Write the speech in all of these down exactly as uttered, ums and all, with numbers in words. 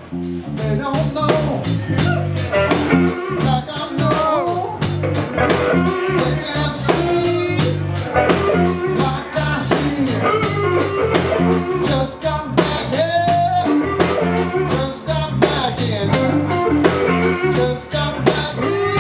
They don't know like I know. They can't see like I see. Just got back here. Just got back in. Just got back here.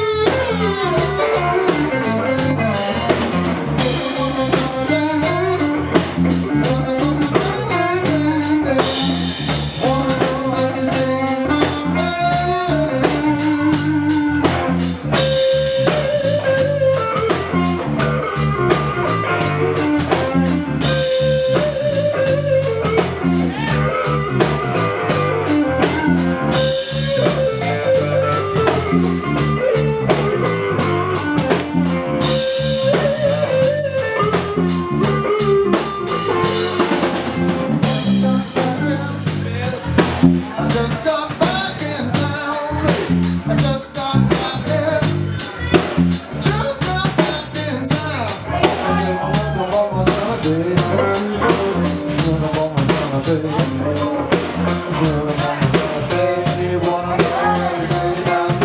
I just got back in town. I just got back here. Just got back in town. I said I wonder what my Sunday. Wonder what my Sunday. Wonder what my Sunday. Wanna know what to say about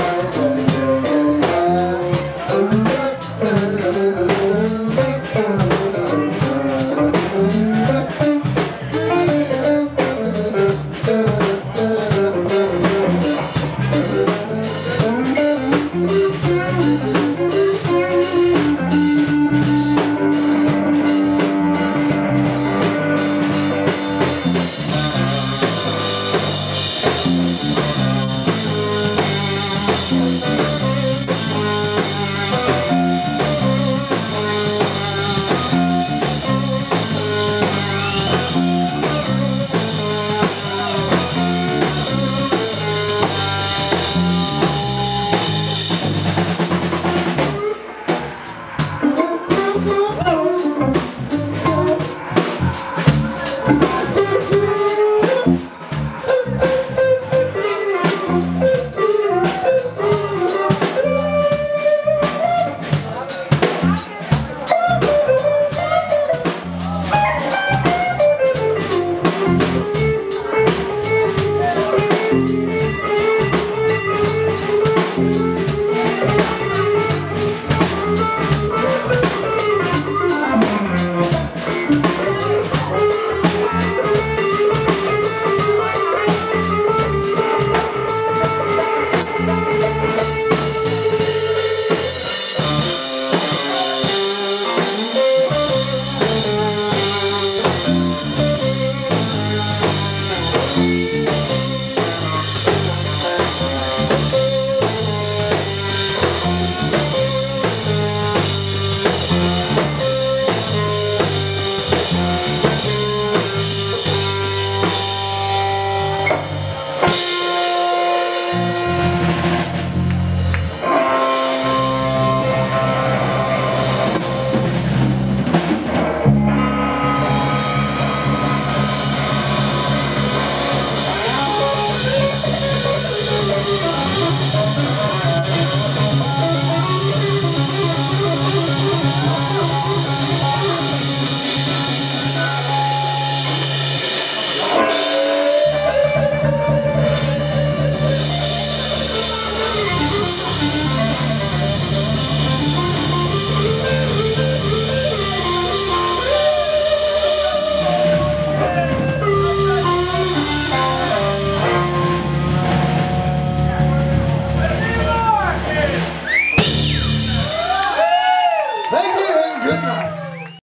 We'll be right back.